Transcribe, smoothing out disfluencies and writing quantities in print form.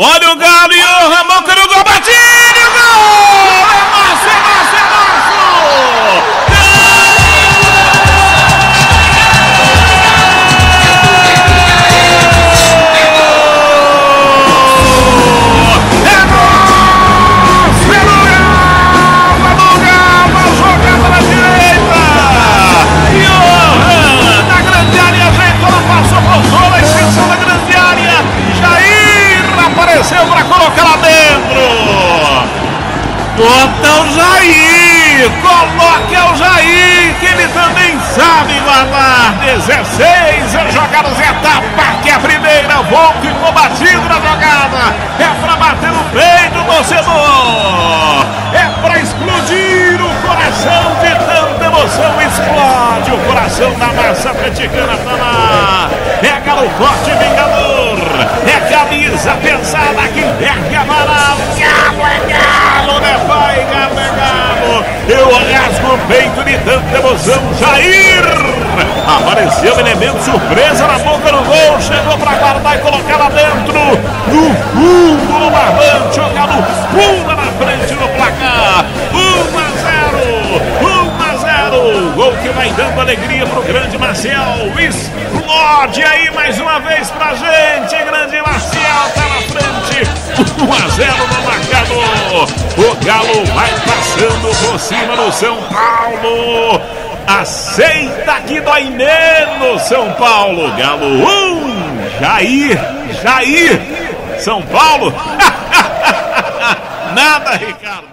Olha o Galo e o Ramon que no gol, Batinho, gol! É Márcio, é Márcio, é Márcio! Para colocar lá dentro. Bota o Jair, coloque o Jair, que ele também sabe guardar. 16 jogadas, etapa que é a primeira, volta e combatido na jogada. É para bater no peito do torcedor, é para explodir o coração de tanta emoção. Explode o coração da massa atleticana, tá lá. É Galo forte, vingador, é camisa pesada que perde a varal. Galo é Galo, né pai? Galo é Galo. Eu rasgo o peito de tanta emoção. Jair apareceu um elemento surpresa na boca do gol, chegou para guardar e colocar lá dentro, no fundo, no barbante. O Galo pula na frente no placar. 1-0, gol que vai dando alegria pro grande Marcial. Explode aí mais uma vez pra gente. Grande Marcial tá na frente. 1-0 no marcador. O Galo vai passando por cima do São Paulo. Aceita que dói menos, São Paulo. Galo 1, Jair, São Paulo. Nada, Ricardo.